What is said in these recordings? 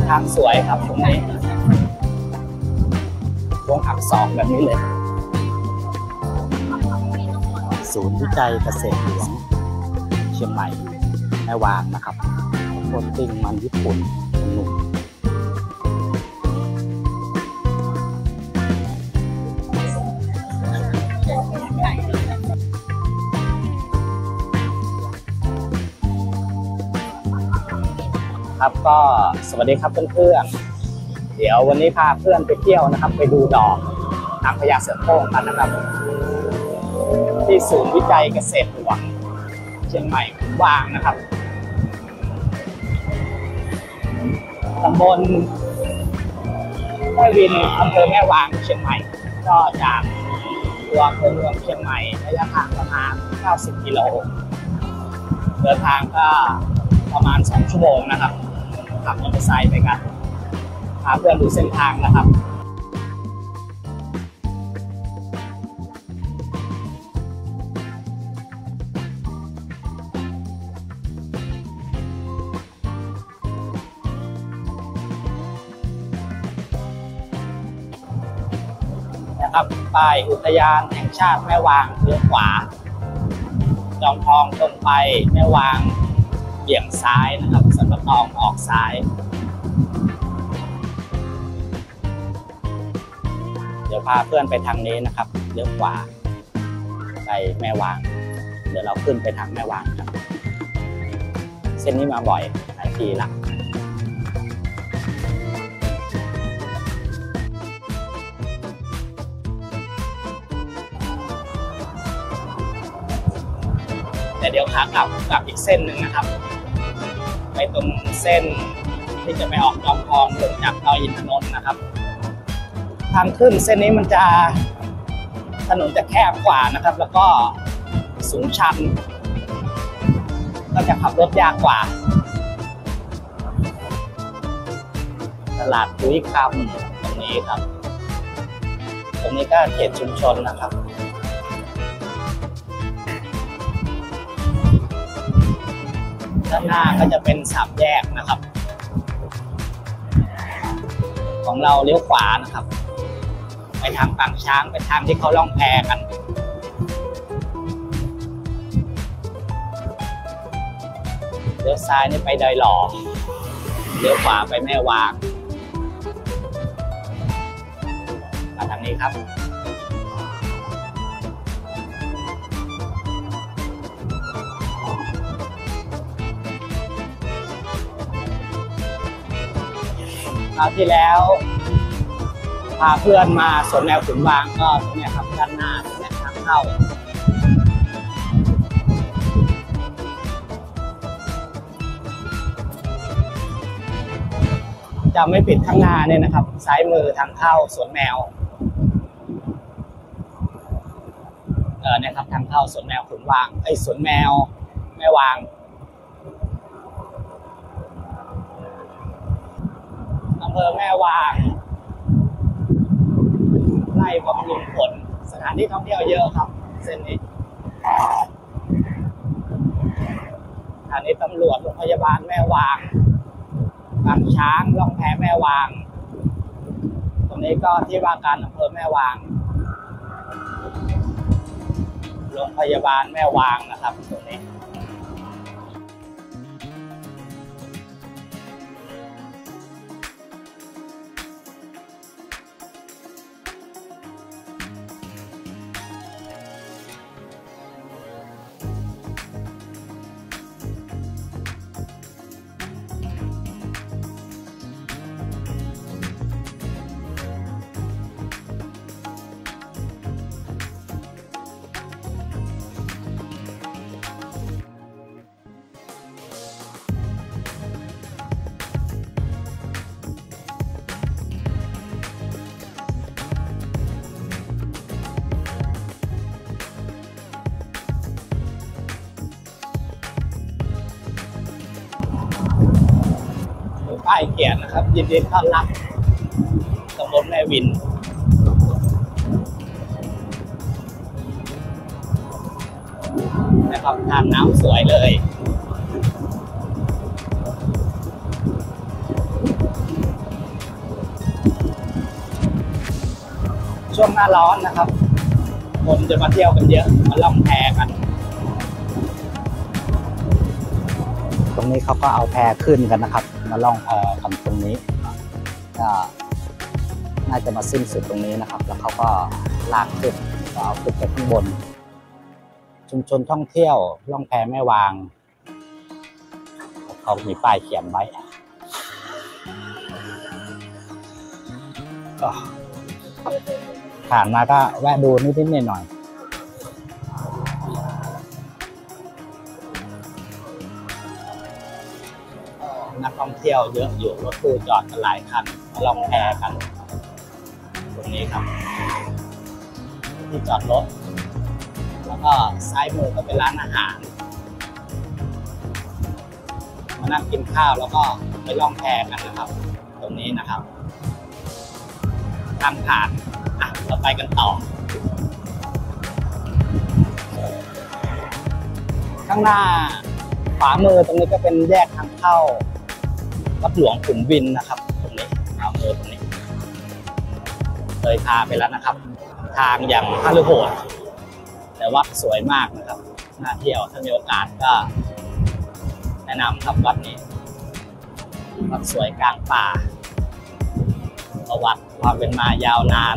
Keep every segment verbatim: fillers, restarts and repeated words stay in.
ทางสวยครับตรงนี้วงอักษรแบบนี้เลยศูนย์วิจัยเกษตรหลวงเชียงใหม่แม่วางนะครับโคตรติ้งมันญี่ปุ่นหนุ่มครับก็สวัสดีครับเพื่อนๆเดี๋ยววันนี้พาเพื่อนไปเที่ยวนะครับไปดูดอกนางพญาเสือโคร่งกันนะครับที่ศูนย์วิจัยเกษตรหลวงเชียงใหม่ขุนวางนะครับตำบลแม่วินอำเภอแม่วางเชียงใหม่ก็จากตัวอำเภอเมืองเชียงใหม่ระยะทางประมาณเก้าสิบกิโลเดินทางก็ประมาณสองชั่วโมงนะครับขับมอเตอร์ไซค์ไปกันพาเพื่อนดูเส้นทางนะครับนะครับป้ายอุทยานแห่งชาติแม่วางเลี้ยวขวาจอมทองตรงไปแม่วางเบี่ยงซ้ายนะครับสันปะตองออกซ้ายเดี๋ยวพาเพื่อนไปทางนี้นะครับเลี้ยวขวาไปแม่วางเดี๋ยวเราขึ้นไปทางแม่วางครับเส้นนี้มาบ่อยหลายทีละแต่เดี๋ยวขากลับกลับอีกเส้นหนึ่งนะครับไปตรงเส้นที่จะไปออกจอมทองลงจากดอยอินทนนท์นะครับทางขึ้นเส้นนี้มันจะถนนจะแคบกว่านะครับแล้วก็สูงชันก็จะขับรถยากกว่าตลาดตุ้ยคำตรงนี้ครับตรงนี้ก็เขตชุมชนนะครับด้านหน้าก็จะเป็นสามแยกนะครับของเราเลี้ยวขวานะครับไปทางปางช้างไปทางที่เขาล่องแพกันเลี้ยวซ้ายนี่ไปดอยหล่อเลี้ยวขวาไปแม่วางมาทางนี้ครับคราวที่แล้วพาเพื่อนมาสวนแมวขุนวางก็ตรงนี้ครับด้านหน้าตรงนี้ทางเข้าจะไม่ปิดข้างหน้าเนี่ยนะครับซ้ายมือทางเข้าสวนแมวเออเนี่ยครับทางเข้าสวนแมวขุนวางไอ้สวนแมวแม่วางอำเภอแม่วางไร่บำรุงผลสถานที่ท่องเที่ยวเยอะครับเส้นนี้สถานีตำรวจโรงพยาบาลแม่วางปางช้างล่องแพแม่วางตรงนี้ก็ที่ว่าการอำเภอแม่วางโรงพยาบาลแม่วางนะครับตรงนี้ป้ายเขียนนะครับยินดีต้อนรับตำบลแม่วินนะครับทานน้ำสวยเลยช่วงหน้าร้อนนะครับคนจะมาเที่ยวกันเยอะมาล่องแพกันตรงนี้เขาก็เอาแพขึ้นกันนะครับมาล่องแพกันตรงนี้ก็น่าจะมาสิ้นสุดตรงนี้นะครับแล้วเขาก็ลากขึ้นก็เอาขึ้นไปข้างบนชุมชนท่องเที่ยวล่องแพแม่วางเขามีป้ายเขียนไว้ผ่านมาก็แวะดูนิดๆหน่อยๆนักท่องเที่ยวเยอะอยู่รถตู้จอดกันหลายคันมาล่องแพกันตรงนี้ครับที่จอดรถแล้วก็ซ้ายมือก็เป็นร้านอาหารมานั่งกินข้าวแล้วก็ไปล่องแพกันนะครับตรงนี้นะครับทางผ่านอ่ะเราไปกันต่อข้างหน้าขวามือตรงนี้ก็เป็นแยกทางเข้าวัดหลวงขุนวินนะครับตรงนี้ขวามือตรงนี้เลยพาไปแล้วนะครับทางอย่างฮาลือโหดแต่วัดสวยมากนะครับน่าเที่ยวถ้ามีโอกาสก็แนะนำครับวัดนี้วัดสวยกลางป่าประวัติความเป็นมายาวนาน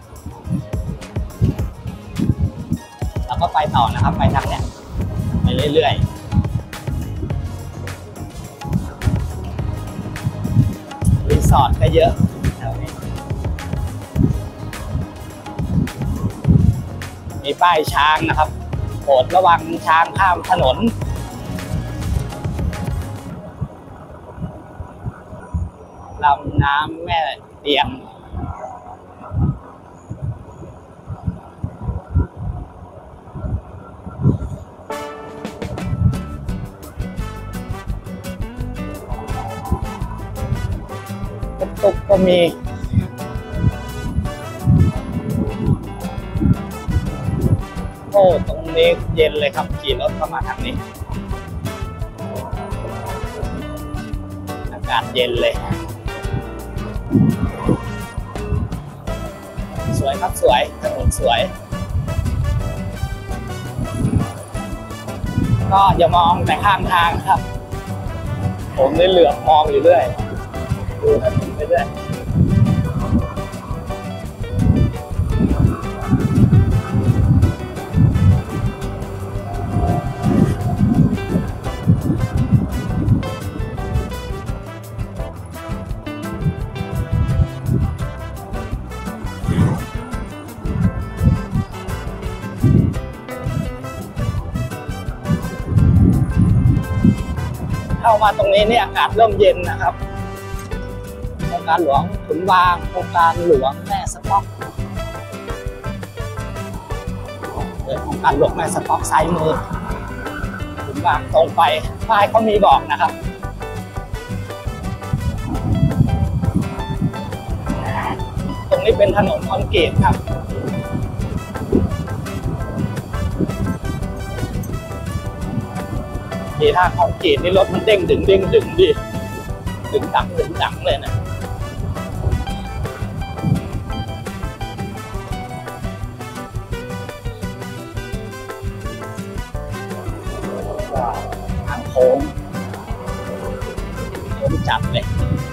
แล้วก็ไปต่อนะครับไปทางเนี้ยไปเรื่อยๆรีสอร์ทก็เยอะแถวนี้มีป้ายช้างนะครับโปรดระวังช้างข้ามถนนลำน้ำแม่เตียงตุกก็มีโอ้ตรงนี้เย็นเลยครับขี่รถเข้ามาทางนี้อากาศเย็นเลยสวยครับสวยถนนสวยก็อย่ามองแต่ข้างทางครับผมได้เหลือบมองอยู่เรื่อยดูถนนไปเรื่อยเข้ามาตรงนี้เนี่ยอากาศเริ่มเย็นนะครับโครงการหลวงขุนวางโครงการหลวงแม่สต๊อกโครงการหลวงแม่สต๊อกซ้ายมือขุนวางตรงไปป้ายเขามีบอกนะครับตรงนี้เป็นถนนคอนกรีตครับมีทางคอนกรีตนี่รถมันเด้งดึงเด้งดึงดิดึงดังดึงดังเลยนะทางโค้งโค้งจัดเลย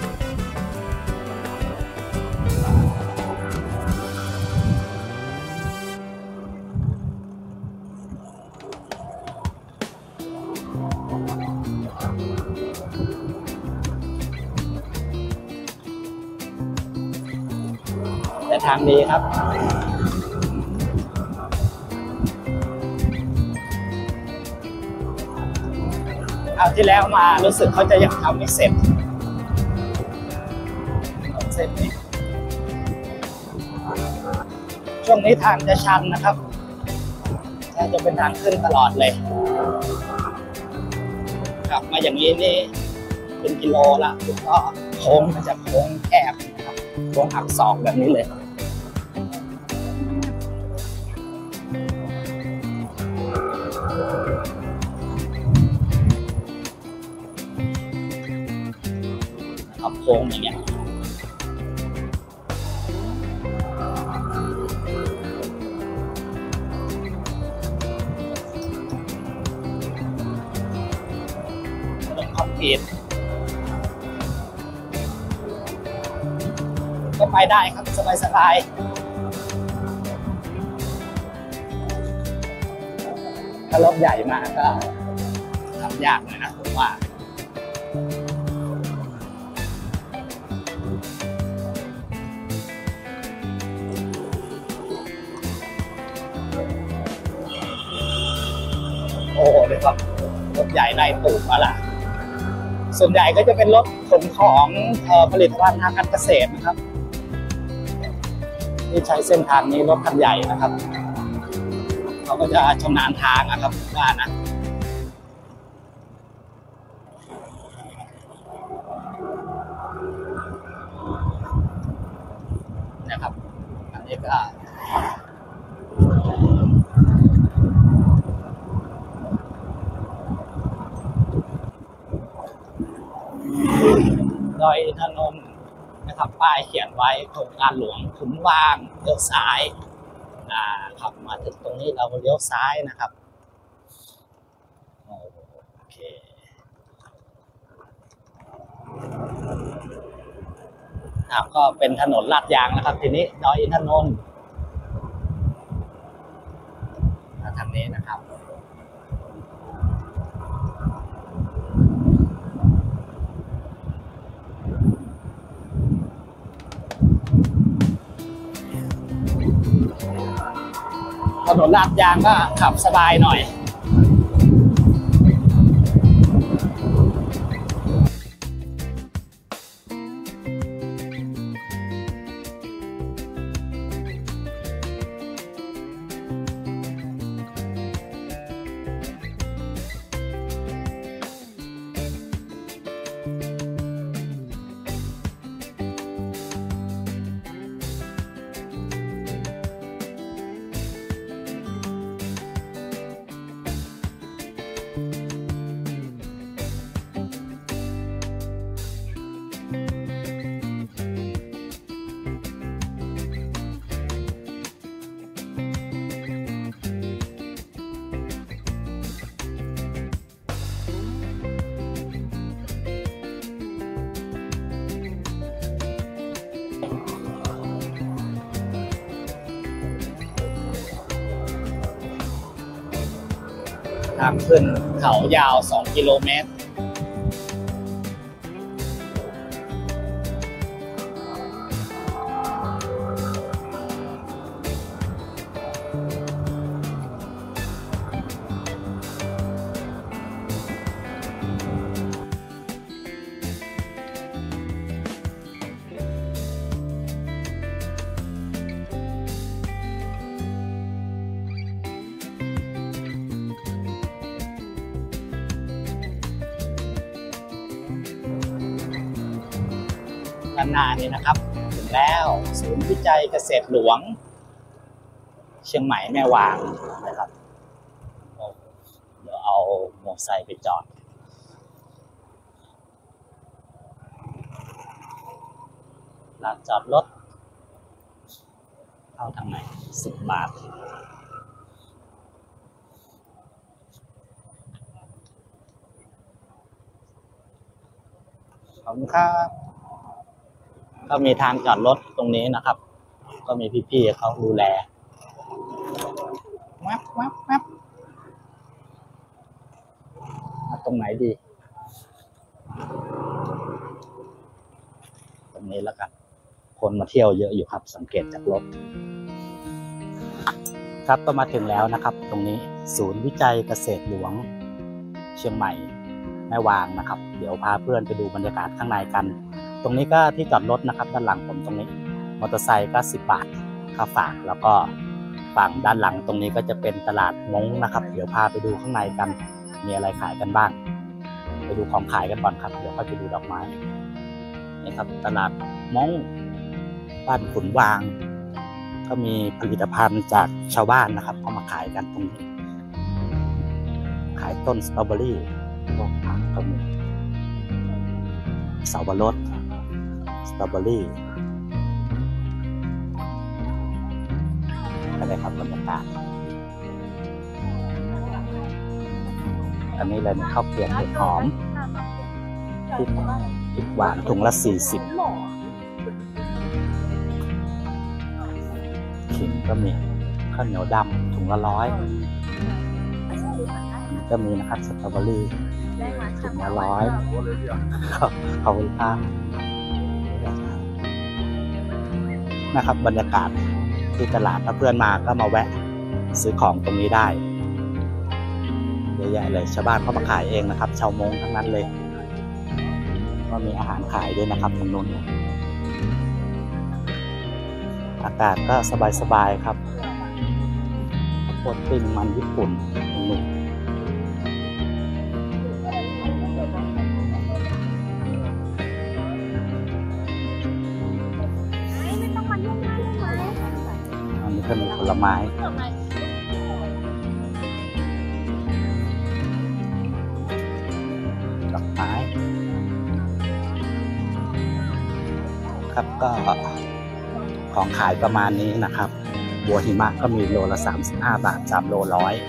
แต่ทางดีครับเอาที่แล้วมารู้สึกเขาจะยังทำไม่เสร็จเสร็จนี้ช่วงนี้ทางจะชันนะครับจะเป็นทางขึ้นตลอดเลยกลับมาอย่างนี้นี่เป็นกิโลละก็โค้งมันจะโค้งแคบนะครับโค้งหักศอกแบบนี้เลยเอาโค้งอย่างเงี้ยอีทก็ไปได้ครับสบายๆถ้ารถใหญ่มากก็ทำยากหน่อยนะผมว่าโอ้โหเลยครับรถใหญ่ไล่ตูดมาละส่วนใหญ่ก็จะเป็นรถขนของผลิตภัณฑ์ทางการเกษตรนะครับที่ใช้เส้นทางนี้รถคันใหญ่นะครับเขาก็จะชำนาญทางนะครับว่านะนะครับอันนี้ก็ดอยอินทนนท์นะครับป้ายเขียนไว้โครงการหลวงขุนวางเลี้ยวซ้ายอ่าขับมาถึงตรงนี้เราเลี้ยวซ้ายนะครับโอเคครับก็เป็นถนนลาดยางนะครับทีนี้ดอยอินทนนท์ทางนี้นะครับถนนลาดยางก็ขับสบายหน่อยทางขึ้นเขายาวสองกิโลเมตรด้านหน้านี้นะครับถึงแล้วศูนย์วิจัยเกษตรหลวงเชียงใหม่แม่วางนะครับเดี๋ยวเอามอเตอร์ไซค์ไปจอดลานจอดรถเข้าทางไหนสิบบาทขอบคุณครับก็มีทางจอดรถตรงนี้นะครับก็มีพี่ๆเขาดูแลแว๊บแว๊บแว๊บมาตรงไหนดีตรงนี้แล้วกันคนมาเที่ยวเยอะอยู่ครับสังเกตจากรถครับก็มาถึงแล้วนะครับตรงนี้ศูนย์วิจัยเกษตรหลวงเชียงใหม่แม่วางนะครับเดี๋ยวพาเพื่อนไปดูบรรยากาศข้างในกันตรงนี้ก็ที่จอดรถนะครับด้านหลังผมตรงนี้มอเตอร์ไซค์ก็สิบบาทค่าฝากแล้วก็ฝั่งด้านหลังตรงนี้ก็จะเป็นตลาดม้งนะครับเดี๋ยวพาไปดูข้างในกันมีอะไรขายกันบ้างไปดูของขายกันก่อนครับเดี๋ยวค่อยไปดูดอกไม้นี่ครับตลาดม้งบ้านขุนวางก็มีผลิตภัณฑ์จากชาวบ้านนะครับเอามาขายกันตรงนี้ขายต้นสตรอเบอรี่พวกผักก็มีสับปะรดสตรอเบอรี่อะไรครับบรรยากาศอันนี้เลยข้าวเกรียบเห็ดหอมพริกพริกหวานถุงละสี่สิบขิงก็มีข้าวเหนียวดำถุงละร้อยก็มีนะครับสตรอเบอรี่ถุงละร้อยขอบคุณครับนะครับบรรยากาศที่ตลาดถ้าเพื่อนมาก็มาแวะซื้อของตรงนี้ได้เยอะแยะเลยชาวบ้านเขามาขายเองนะครับชาวมงทั้งนั้นเลยก็มีอาหารขายด้วยนะครับตรงนู้นอากาศก็สบายๆครับโคตรปิ้งมันญี่ปุ่นตรงนู้นอันนี้ก็มีผลไม้ดอกไม้ครับก็ของขายประมาณนี้นะครับบัวหิมะก็มีโลละสามสิบห้าบาทสามโลร้อย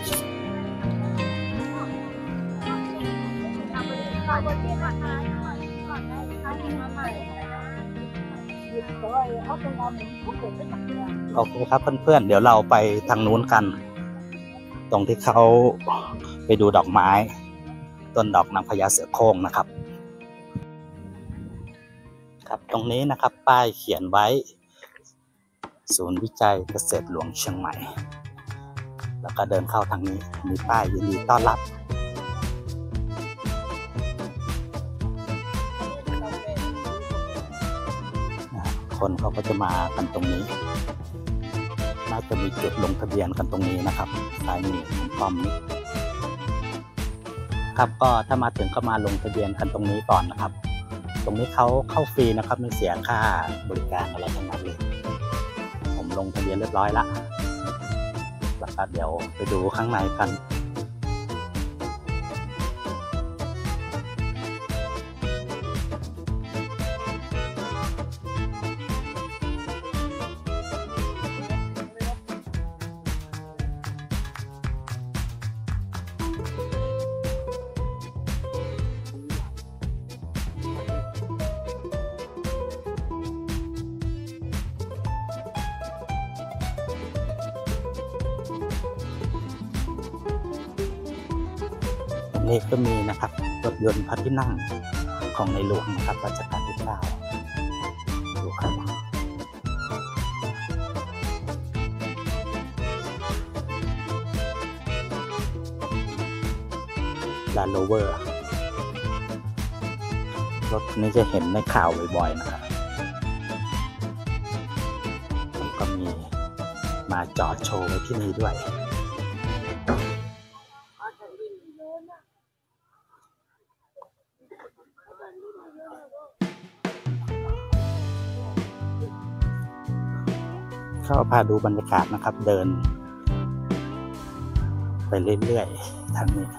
โอเคครับเพื่อนๆเดี๋ยวเราไปทางนู้นกันตรงที่เขาไปดูดอกไม้ต้นดอกนางพญาเสือโคร่งนะครับครับตรงนี้นะครับป้ายเขียนไว้ศูนย์วิจัยเกษตรหลวงเชียงใหม่แล้วก็เดินเข้าทางนี้มีป้ายยินดีต้อนรับคนเขาก็จะมากันตรงนี้น่าจะมีจุดลงทะเบียนกันตรงนี้นะครับซ้ายมือป้อมนี้ครับก็ถ้ามาถึงก็มาลงทะเบียนกันตรงนี้ก่อนนะครับตรงนี้เขาเข้าฟรีนะครับไม่เสียค่าบริการอะไรทั้งนั้นเลยผมลงทะเบียนเรียบร้อยละแล้วก็เดี๋ยวไปดูข้างในกันนี่ก็มีนะครับรถยนต์พระที่นั่งของในหลวงนะครับรัชกาลที่เก้าดูครับลาโลเวอร์รถนี้จะเห็นในข่าวบ่อยๆนะครับก็มีมาจอดโชว์ไว้ที่นี่ด้วยก็พาดูบรรยากาศนะครับเดินไปเรื่อยๆทางนี้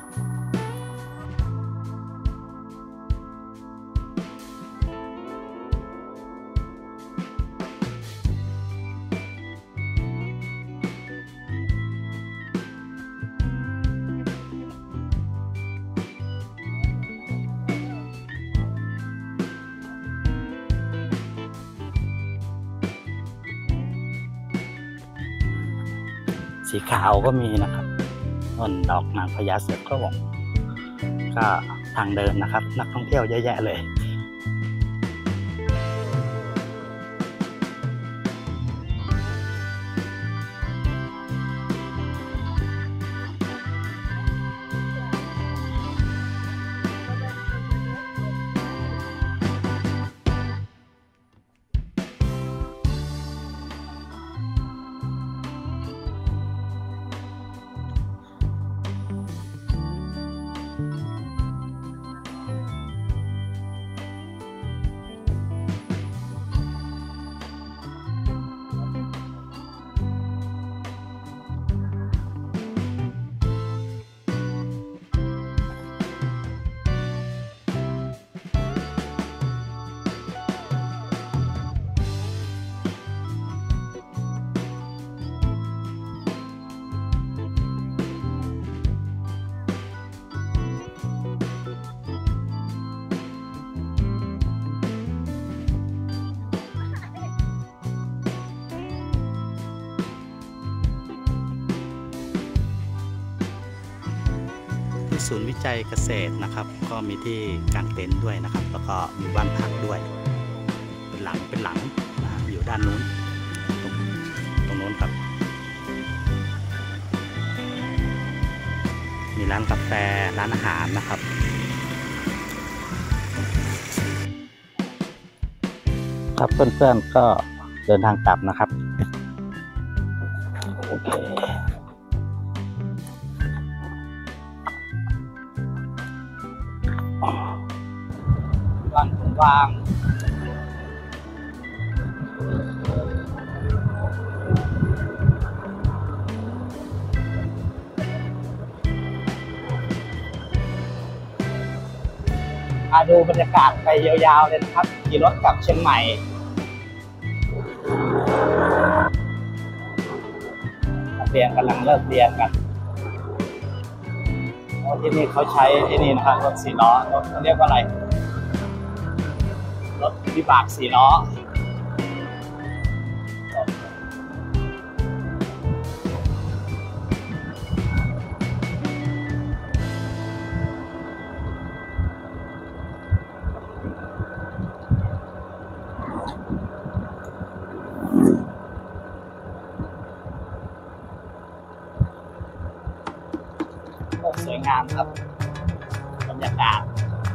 สีขาวก็มีนะครับต้นดอกนางพญาเสือโคร่งก็ทางเดินนะครับนักท่องเที่ยวเยอะแยะเลยศูนย์วิจัยเกษตรนะครับก็มีที่กางเต็นท์ด้วยนะครับแล้วก็มีบ้านพักด้วยเป็นหลังเป็นหลังนะอยู่ด้านนู้นตรงตรงนู้นครับมีร้านกาแฟร้านอาหารนะครับครับเพื่อนๆก็เดินทางกลับนะครับโอเคบ้านผมวางมาดูบรรยากาศไปยาวๆเลยนะครับขี่รถกลับเชียงใหม่นักเรียนกำลังเลิกเรียนกันที่นี่เขาใช้ที่นี่นะครับรถสี่ล้อรถเขาเรียกว่าอะไรรถวิบากสี่ล้อสวยงามครับบรรยากาศ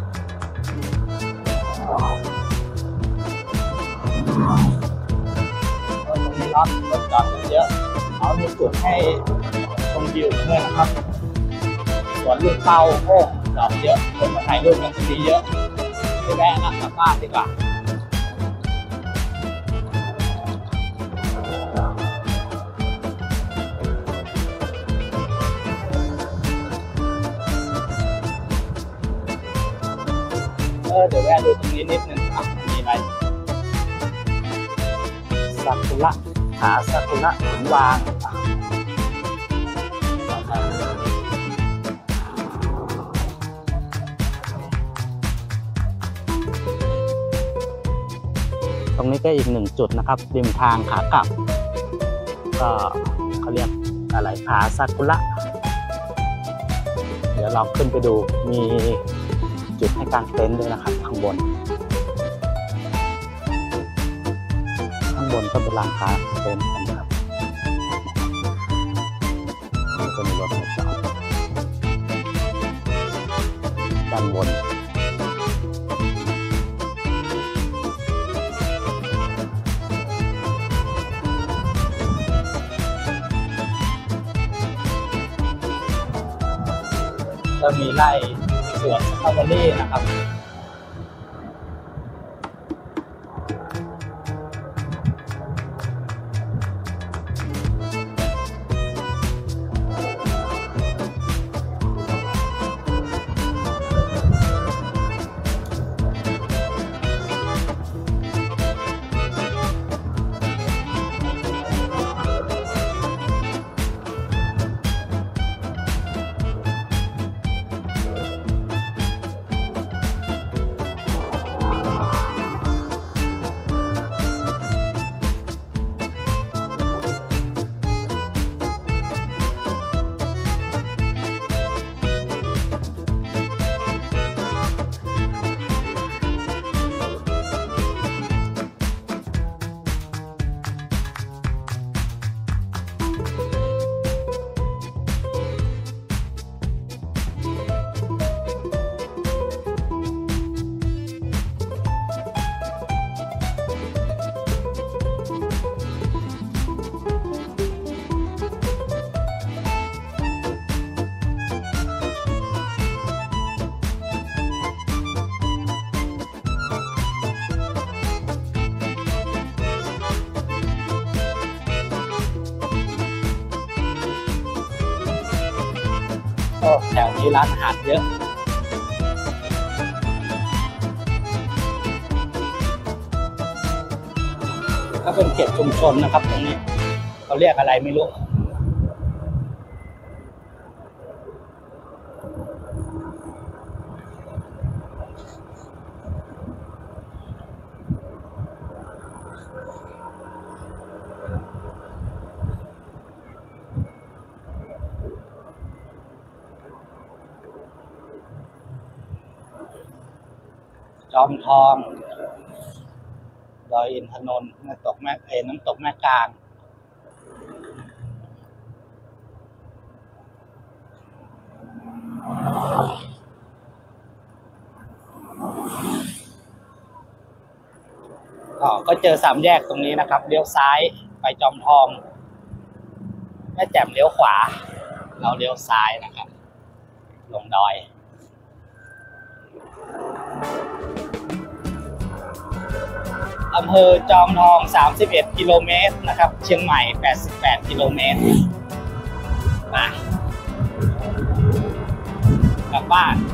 ตรงนี้รถรถจอดเยอะเขามีจุดให้ชมวิวด้วยนะครับสวนลูกเต้าโอ้ดอกเยอะคนมาถ่ายรูปกันจะมีเยอะไม่แวะนะกลับบ้านดีกว่าเดี๋ยวแวะดูตรงนี้นิดนึงครับมีอะไรซากุระหาซากุระหินวางตรงนี้ก็อีกหนึ่งจุดนะครับริมทางขากลับก็เขาเรียกอะไรผาซากุระเดี๋ยวเราขึ้นไปดูมีจุดให้กางเต็นท์ด้วยนะครับข้างบนข้างบนก็เป็นลานกางเต็นท์กันครับนี่ก็มีรถมาจอดด้านบนก็มีไร่สวนสตรอเบอรี่นะครับแถวนี้ร้านอาหารเยอะก็เป็นเขตชุมชนนะครับตรงนี้เขาเรียกอะไรไม่รู้อมทองดอยอินทนนท์น้ำตกแม่เอน้ำตกแม่กลางก็เจอสามแยกตรงนี้นะครับเลี้ยวซ้ายไปจอมทองแม่แจ่มเลี้ยวขวาเราเลี้ยวซ้ายนะครับลงดอยอำเภอจอมทองสามสิบเอ็ดกิโลเมตรนะครับเชียงใหม่แปดสิบแปดกิโลเมตรมากลับบ้าน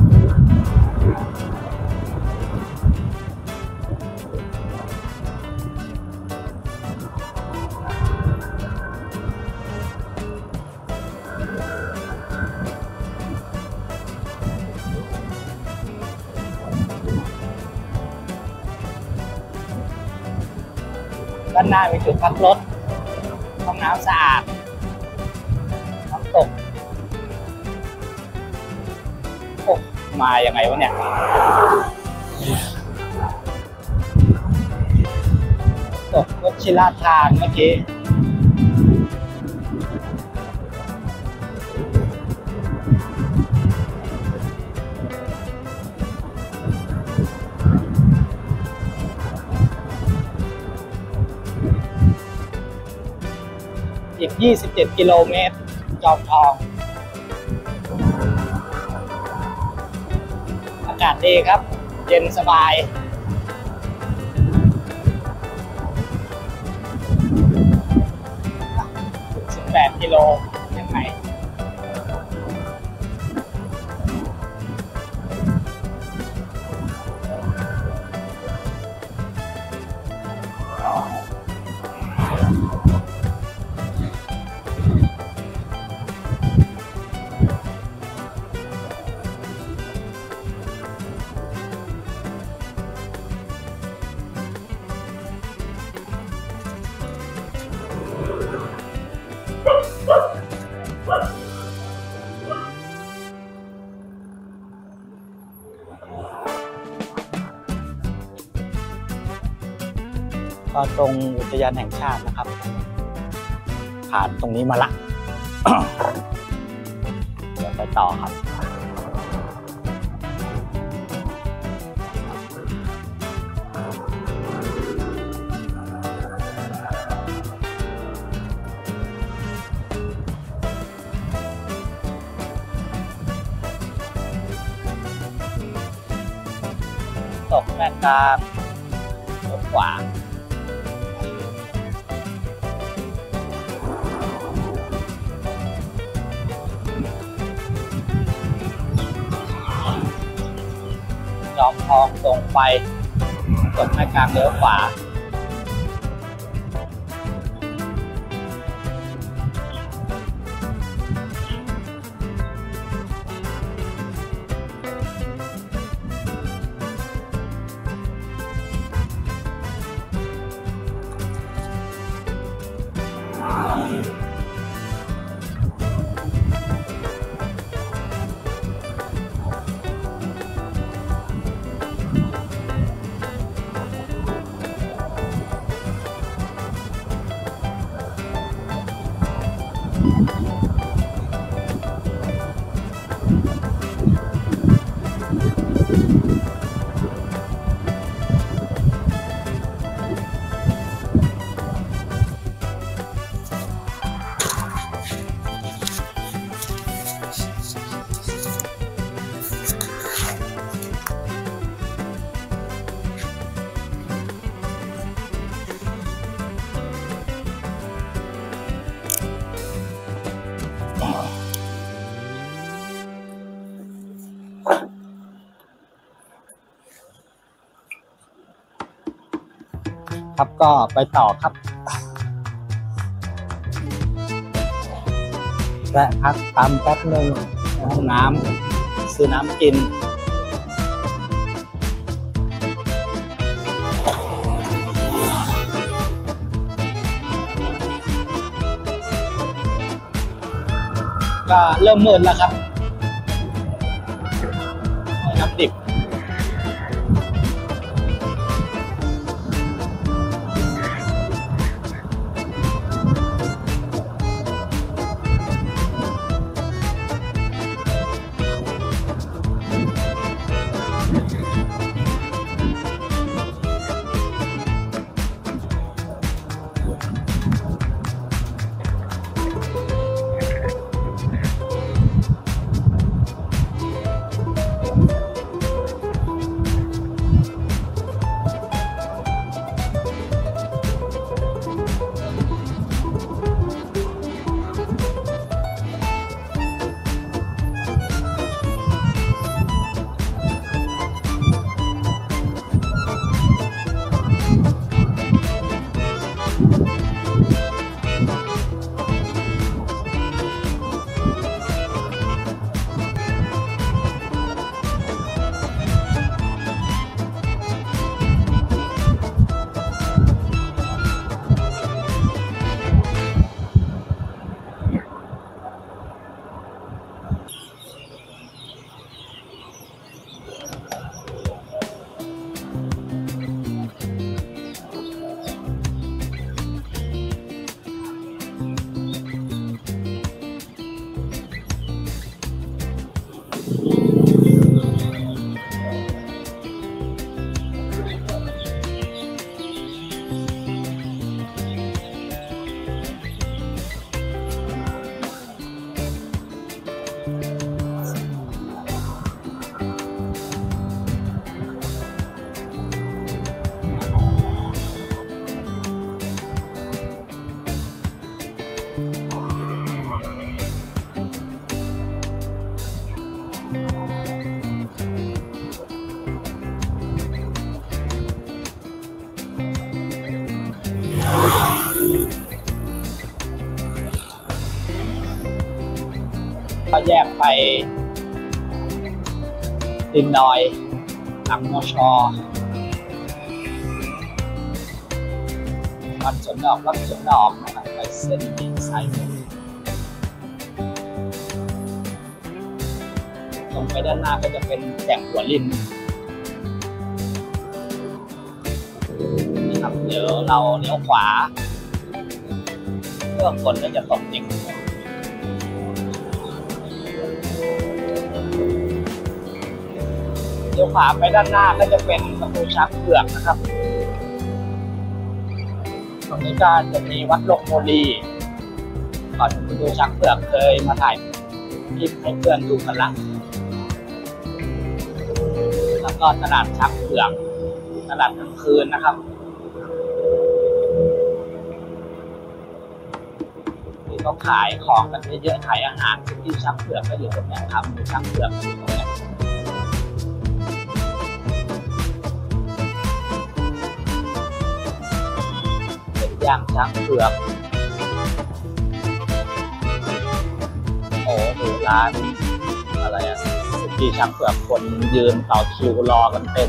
ด้านหน้ามีจุดพักรถห้องน้ำสะอาดน้ำตกโอ้มาอย่างไงวะเนี่ยตกวชิราทานเมื่อกี้อีกยี่สิบเจ็ดกิโลเมตรจอมทองอากาศดีครับเย็นสบายสิบแปดกิโลยังไงก็ตรงอุทยานแห่งชาตินะครับผ่านตรงนี้มาละ เดี๋ยวไปต่อครับตกแม่กลางตกขวาจอมทองตรงไปตกแม่กลางเลี้ยวขวาครับก็ไปต่อครับแวะพักตามแป๊บนึงห้องน้ำซื้อน้ำกินก็เริ่มมืดแล้วครับน้ำดิบแยกไปดินดอยหลังมอชอวัดสวนดอกวัดสวนดอกนะครับไปเส้นดินสายมือตรงไปด้านหน้าก็จะเป็นแก่งหัวลินนะครับเดี๋ยวเราเลี้ยวขวาเพื่อฝนก็จะตกจริงเลี้ยวขวาไปด้านหน้าก็จะเป็นประตูช้างเผือกนะครับตรงนี้ก็จะมีวัดหลวงโมลีก่อนถึงประตูช้างเผือกเคยมาถ่ายคลิปให้เพื่อนดูกันละแล้วก็ตลาดช้างเผือกตลาดกลางคืนนะครับที่เขาขายของกันเยอะๆขายอาหารที่ช้างเผือกก็อยู่ตรงนี้ครับมีช้างเผือกอยู่ตรงนี้เป็นย่างช้างเผือกโอ้ดูร้านอะไรอะสุกี้ช้างเผือกคนยืนต่อคิวรอกันเต็ม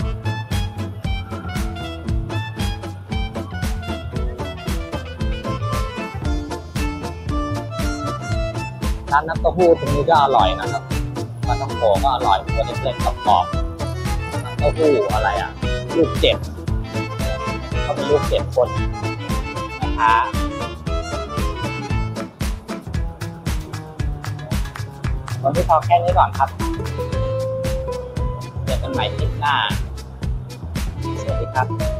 ร้านน้ำเต้าหู้ตรงนี้ก็อร่อยนะครับปลาท่องโกก็อร่อยตัวเล็กๆกรอบๆน้ำเต้าหู้อะไรอ่ะลูกเจ็ดเขาเป็นลูกเจ็ดคนนะคะวันนี้พอแค่นี้ก่อนครับเจอกันใหม่คลิปหน้าสวัสดีครับ